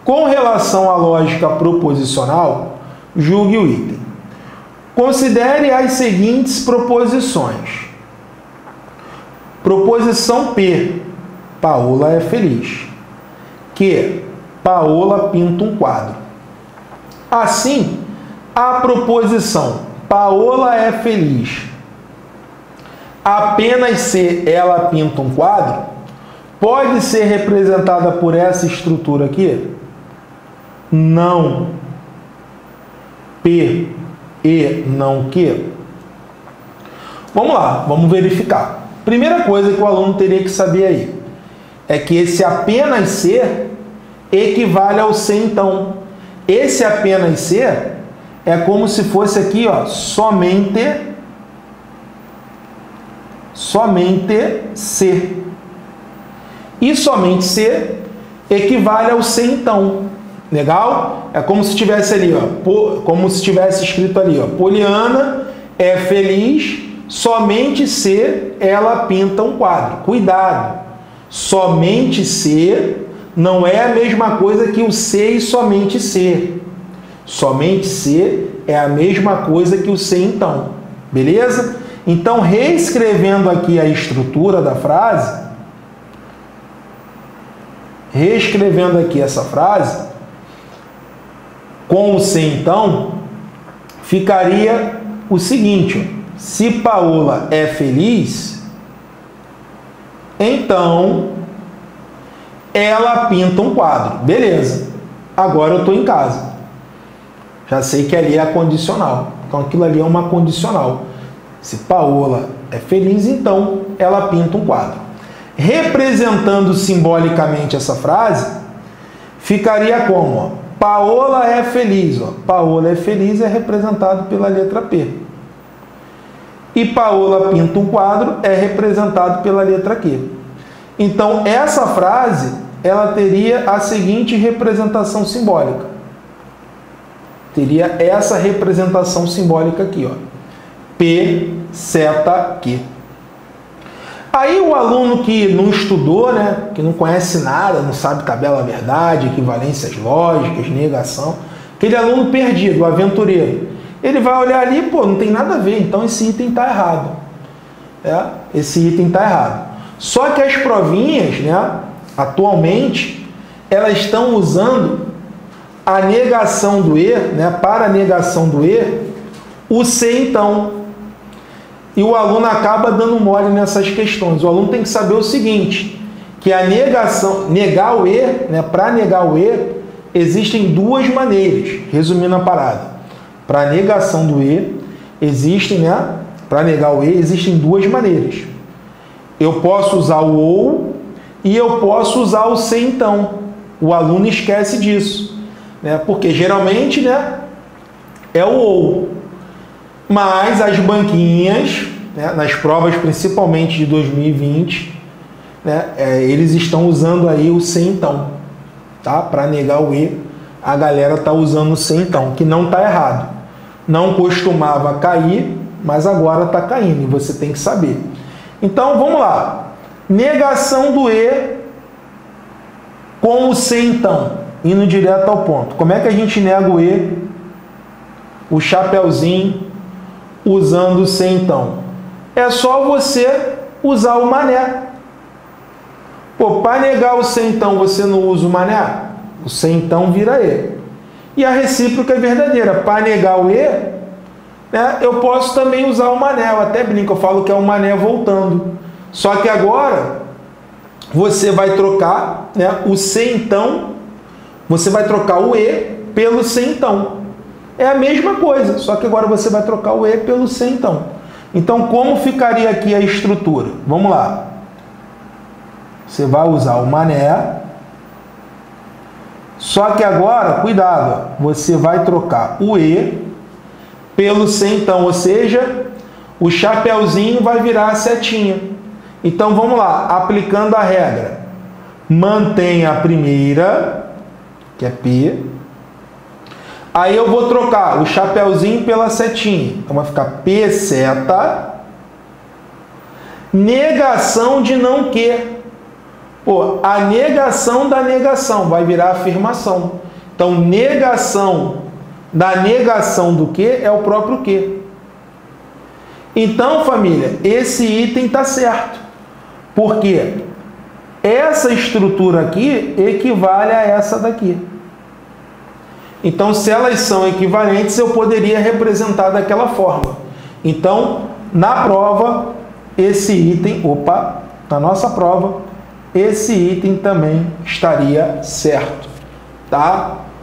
Com relação à lógica proposicional, julgue o item. Considere as seguintes proposições. Proposição P. Paola é feliz. Q. Paola pinta um quadro. Assim, a proposição Paola é feliz, apenas C, ela pinta um quadro, pode ser representada por essa estrutura aqui? Não. P, E, não Q. Vamos lá, vamos verificar. Primeira coisa que o aluno teria que saber aí é que esse apenas C equivale ao C então. Esse apenas C é como se fosse aqui, ó, somente C. E somente C equivale ao C então. Legal? É como se tivesse ali, ó, como se tivesse escrito ali, ó, Poliana é feliz, somente C ela pinta um quadro. Cuidado! Somente C não é a mesma coisa que o C e somente C. Somente C é a mesma coisa que o C então. Beleza? Então, reescrevendo aqui a estrutura da frase, reescrevendo aqui essa frase, com o C então, ficaria o seguinte, ó, se Paola é feliz, então ela pinta um quadro. Beleza. Agora eu estou em casa. Já sei que ali é a condicional. Então aquilo ali é uma condicional. Se Paola é feliz, então ela pinta um quadro. Representando simbolicamente essa frase, ficaria como? Ó, Paola é feliz. Ó. Paola é feliz é representado pela letra P. E Paola pinta um quadro é representado pela letra Q. Então, essa frase, ela teria a seguinte representação simbólica. Teria essa representação simbólica aqui, ó. P, seta, Q. Aí o aluno que não estudou, né, que não conhece nada, não sabe tabela verdade, equivalências lógicas, negação, aquele aluno perdido, o aventureiro, ele vai olhar ali, pô, não tem nada a ver, então esse item está errado. Esse item está errado. Só que as provinhas, né, atualmente, elas estão usando a negação do E, né, para a negação do E, o C então. E o aluno acaba dando mole nessas questões. O aluno tem que saber o seguinte, que a negação, negar o E, né, para negar o E, existem duas maneiras, resumindo a parada. Para a negação do E, existem, né, para negar o E, existem duas maneiras. Eu posso usar o ou e eu posso usar o C então. O aluno esquece disso, né, porque geralmente, né, é o ou. Mas as banquinhas, né, nas provas principalmente de 2020, né, eles estão usando aí o C então, tá? Para negar o E, a galera está usando o C então, que não está errado. Não costumava cair, mas agora está caindo e você tem que saber. Então vamos lá. Negação do E com o C então, indo direto ao ponto. Como é que a gente nega o E? O chapeuzinho usando o C então. É só você usar o mané. Pô, para negar o C então você não usa o mané? O C então vira E. E a recíproca é verdadeira. Para negar o E, né, eu posso também usar o mané. Eu até brinco, eu falo que é o mané voltando. Só que agora você vai trocar, né, o C então, você vai trocar o E pelo C então. É a mesma coisa, só que agora você vai trocar o E pelo C então. Então, como ficaria aqui a estrutura? Vamos lá. Você vai usar o mané. Só que agora, cuidado, você vai trocar o E pelo C então, ou seja, o chapeuzinho vai virar a setinha. Então, vamos lá, aplicando a regra. Mantém a primeira, que é P. Aí eu vou trocar o chapeuzinho pela setinha. Então vai ficar P seta. Negação de não Q. Pô, a negação da negação vai virar afirmação. Então, negação da negação do que é o próprio que. Então, família, esse item está certo. Porque essa estrutura aqui equivale a essa daqui. Então, se elas são equivalentes, eu poderia representar daquela forma. Então, na prova, esse item, na nossa prova, esse item também estaria certo, tá?